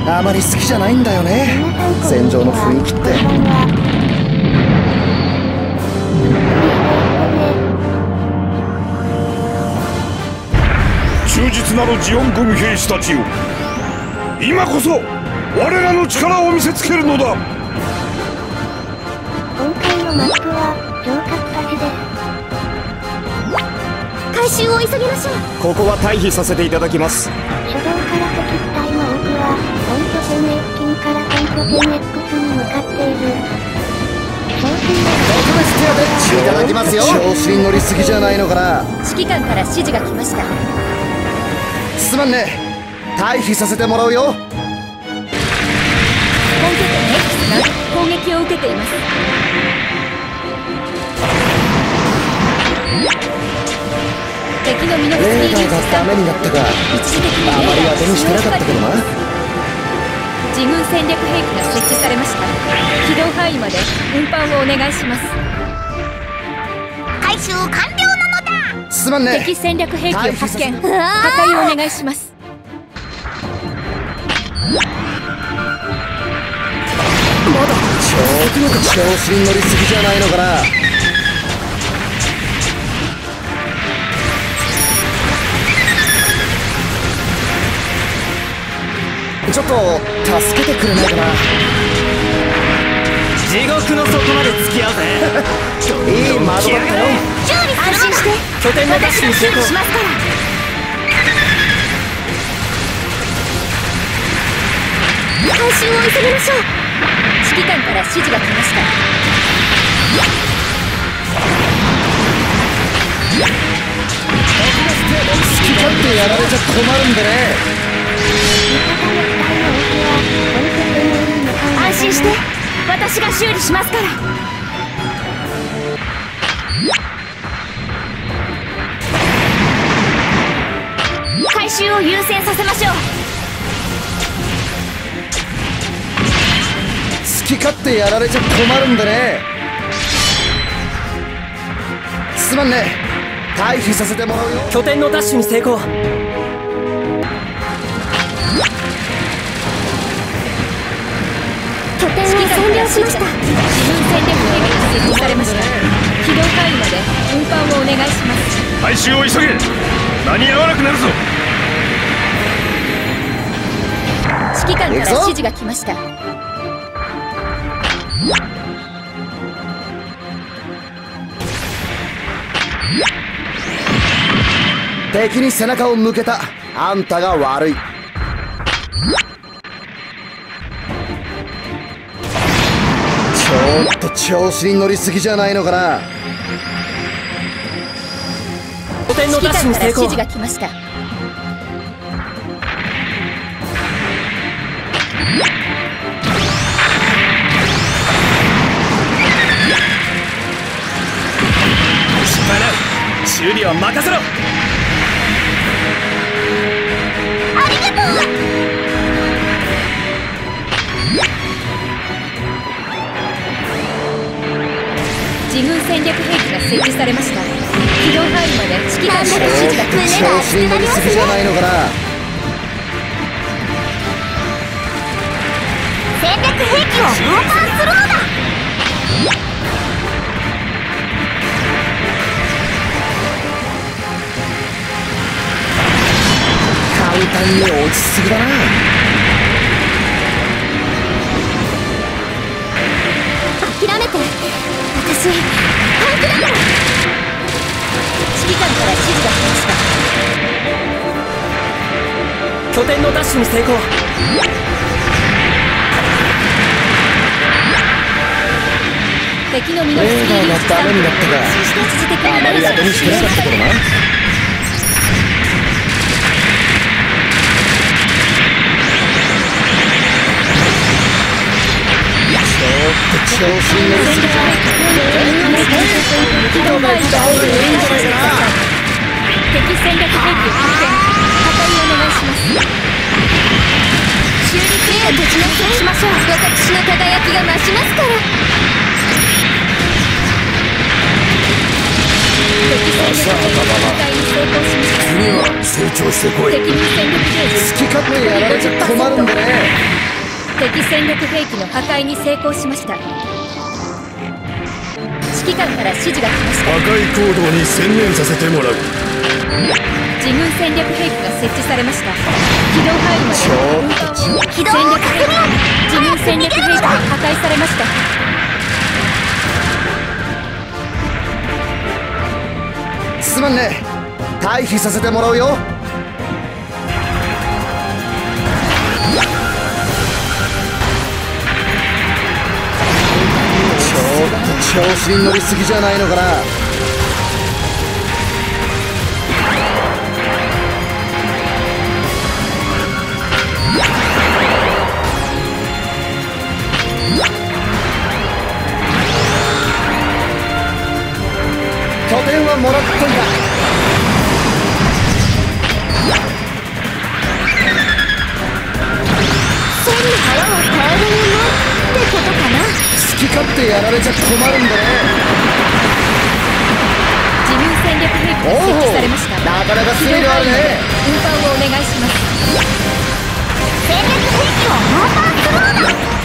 あまり好きじゃないんだよね、戦場の雰囲気って。 忠実なるジオン軍兵士たちよ、今こそ我らの力を見せつけるのだ。 今回のマップは超活発です。回収を急ぎましょう。 ここは退避させていただきます。 初動から敵機体の多くは本拠点 F 近から本拠点 X に向かっている。 特別手当いただきますよ。調子に乗りすぎじゃないのかな。 指揮官から指示が来ました。 すまんね、退避させてもらうよ。 本拠点 X が攻撃を受けています。敵のミノフスキー粒子がダメになったか。 一時的にあまり当てにしてなかったけどな。 自軍戦略兵器が設置されました。機動範囲まで運搬をお願いします。 回収完了なのだ。 すまんね。 敵戦略兵器を発見。破壊をお願いします。 まだ調子に乗りすぎじゃないのかな。ちょっと助けてくれないかな。 地獄の底まで付き合うぜ。 いい窓だったよ。 安心して、 拠点のダッシュに成功しますから。回収を急ぎましょう。 指揮官から指示が来ました。 好き勝手やられちゃ困るんでね。 安心して、私が修理しますから。回収を優先させましょう。 好き勝手やられちゃ困るんでね。すまんね、退避させてもらうよ。 拠点のダッシュに成功。 拠点を占領しました。 自軍戦略兵器が設置されました。機動範囲まで運搬をお願いします。 回収を急げ、間に合わなくなるぞ。 指揮官から指示が来ました。 敵に背中を向けたあんたが悪い。ちょっと調子に乗りすぎじゃないのかな。 拠点の指揮ダッシュに成功。 官から指示が来ました。 失敗ない。修理は任せろ。 ありがとう。 自軍戦略兵器が設置されました。機動範囲まで指揮官から指示が来ました。 調子に乗りすぎじゃないのかな。 戦略兵器を交換するのだ。 簡単に落ちすぎだな。 諦めて、私タンクだから。 指揮官から指示が来ました。 拠点のダッシュに成功。 敵のミノフスキー粒子がダメになったか。 一時的にあまり当てにしてなかったけどな。調子に乗りすぎじゃない。 機動範囲が多いんじゃないかな。敵戦略兵器を発見。破壊をお願いします。 修理系をぶち抜きしましょう。私の輝きが増しますから。 敵戦略兵器の破壊に成功しました。 次は成長してこい。 敵に戦力ゲージ好き勝手やられちゃ困るんでね。 敵戦略兵器の破壊に成功しました。指揮官から指示が来ました。 破壊行動に専念させてもらう。 自軍戦略兵器が設置されました。軌道範囲まで戦略兵器自軍戦略兵器が破壊されました。 すまんね、退避させてもらうよ。ちょっと調子に乗りすぎじゃないのかな。拠点はもらっといた。 背に腹は変えるものってことかな。 好き勝手やられちゃ困るんだね。 自軍戦略兵器が設置されました。 なかなかスリルあるね。 運搬をお願いします。 戦略兵器を運搬するのだ。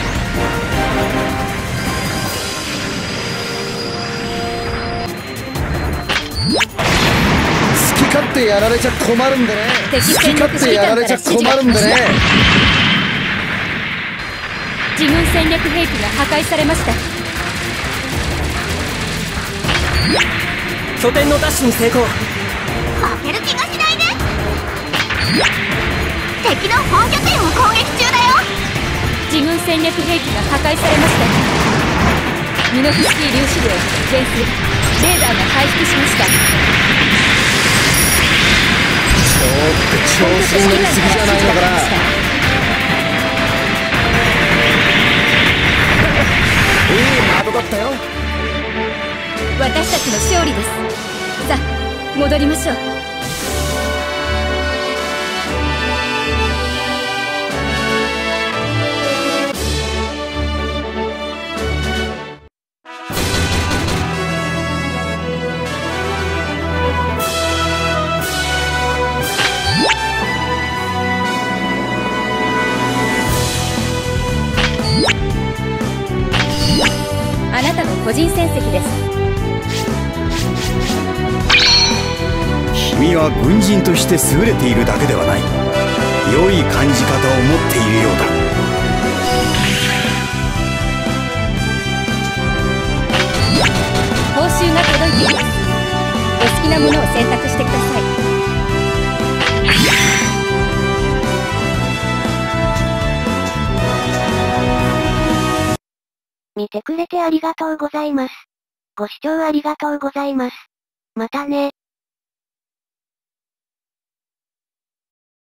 好き勝手やられちゃ困るんだね。 敵好き戦略勝手やられちゃ困るんだね。 自軍戦略兵器が破壊されました。 拠点の奪取に成功。 負ける気がしないね。敵の本拠点を攻撃中だよ。 自軍戦略兵器が破壊されました。ミノフスキー粒子量減衰。レーダーが回復しました。 ちょっと調子に乗りすぎじゃないのかな。いい窓だったよ。 私たちの勝利です。さあ戻りましょう。あなたの個人戦績です。 君は軍人として優れているだけではない。良い感じ方を持っているようだ。 報酬が届いています。お好きなものを選択してください。 見てくれてありがとうございます。ご視聴ありがとうございます。またね。